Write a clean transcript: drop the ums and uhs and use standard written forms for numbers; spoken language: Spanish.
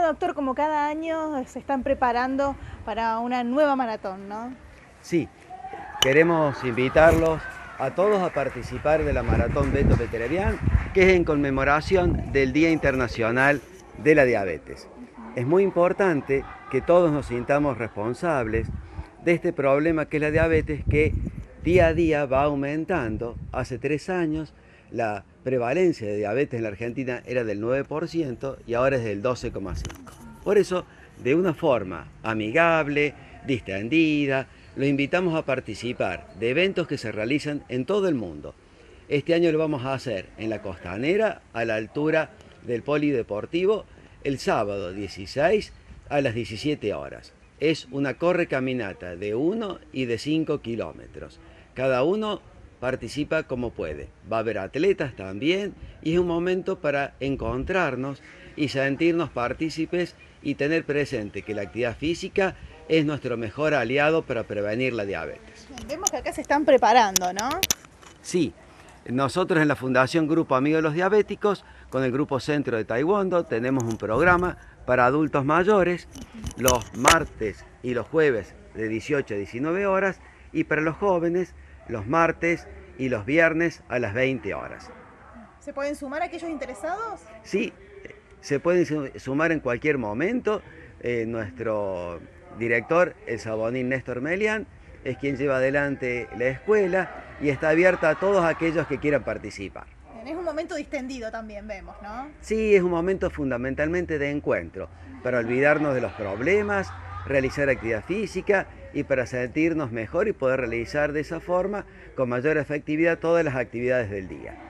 doctor, como cada año se están preparando para una nueva maratón, ¿no? Sí, queremos invitarlos a todos a participar de la Maratón Beto Beterebián, que es en conmemoración del Día Internacional de la Diabetes. Es muy importante que todos nos sintamos responsables de este problema que es la diabetes, que día a día va aumentando. Hace 3 años la prevalencia de diabetes en la Argentina era del 9% y ahora es del 12,5%. Por eso, de una forma amigable, distendida, lo invitamos a participar de eventos que se realizan en todo el mundo. Este año lo vamos a hacer en la Costanera, a la altura del Polideportivo, el sábado 16 a las 17 horas. Es una corre-caminata de 1 y de 5 kilómetros. Cada uno participa como puede. Va a haber atletas también y es un momento para encontrarnos y sentirnos partícipes y tener presente que la actividad física es nuestro mejor aliado para prevenir la diabetes. Vemos que acá se están preparando, ¿no? Sí, nosotros en la Fundación Grupo Amigos de los Diabéticos, con el Grupo Centro de Taekwondo, tenemos un programa para adultos mayores los martes y los jueves de 18 a 19 horas y para los jóvenes los martes y los viernes a las 20 horas. ¿Se pueden sumar aquellos interesados? Sí, se pueden sumar en cualquier momento. Nuestro director, el Sabonín Néstor Melián, es quien lleva adelante la escuela y está abierta a todos aquellos que quieran participar. Es un momento distendido también, vemos, ¿no? Sí, es un momento fundamentalmente de encuentro, para olvidarnos de los problemas, realizar actividad física y para sentirnos mejor y poder realizar de esa forma con mayor efectividad todas las actividades del día.